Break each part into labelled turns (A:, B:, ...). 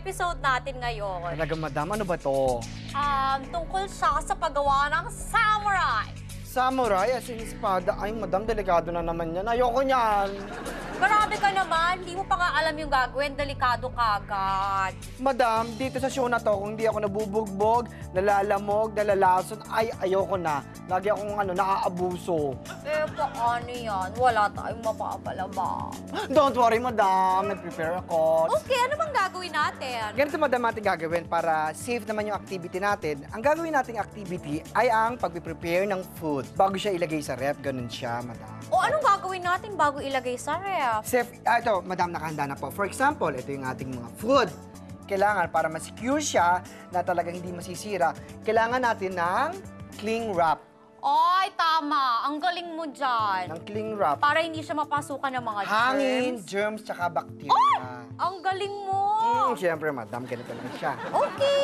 A: episode natin ngayon.
B: Talaga, madam, ano ba to?
A: Tungkol siya sa paggawa ng samurai.
B: Samurai, as in espada. Ay, madam, delikado na naman yan. Ayoko niyan.
A: Grabe ka naman, hindi mo pa nga alam yung gagawin, delikado kagad.
B: Madam, dito sa show na to, kung di ako nabubugbog, nalalamog, nalalason, ay, ayoko na. Lagi akong naaabuso.
A: Eh, paano yan? Wala tayong mapapalaba.
B: Don't worry, madam. Nag-prepare ako.
A: Okay, ano bang gagawin natin?
B: Ganito, madam, ating gagawin para safe naman yung activity natin. Ang gagawin nating activity ay ang pag-prepare ng food. Bago siya ilagay sa ref, ganun siya, madam.
A: O anong gagawin natin bago ilagay sa ref?
B: Safe, ito, madam, nakahanda na po. For example, ito yung ating mga food. Kailangan, para ma-secure siya na talagang hindi masisira, kailangan natin ng cling wrap.
A: Ay, tama. Ang galing mo dyan.
B: Ng cling wrap.
A: Para hindi siya mapasukan ng mga
B: Hangin,
A: germs.
B: germs, tsaka bacteria.
A: Ay! Ang galing mo!
B: Siyempre, madam, ganito lang siya.
A: Okay.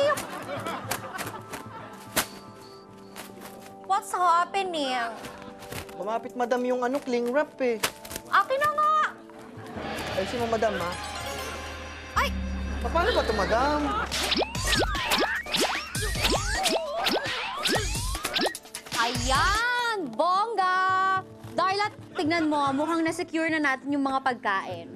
A: What's happening?
B: Kumapit, madam, yung cling wrap eh.
A: Akin na nga!
B: Ayusin mo, madam, ha?
A: Ay!
B: Paano ba ito, madam?
A: Ayan! Bongga! Darla, tignan mo, mukhang na-secure na natin yung mga pagkain.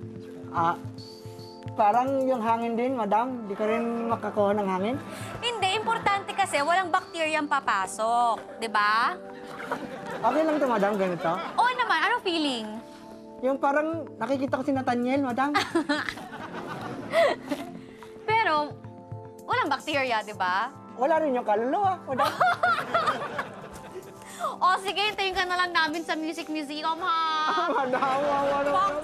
B: Parang yung hangin din, madam. Di ka rin makakuha ng hangin.
A: Hindi, importante kasi walang bakteryang papasok. Di ba?
B: Okay lang ito, madam, ganito.
A: Oo naman, anong feeling?
B: Yung parang nakikita ko si Nathaniel, madam.
A: Pero, walang bakterya, di ba?
B: Wala rin yung kaluluwa, madam.
A: O sige, hintayin ka na lang namin sa Music Museum, ha?
B: Madam, wala.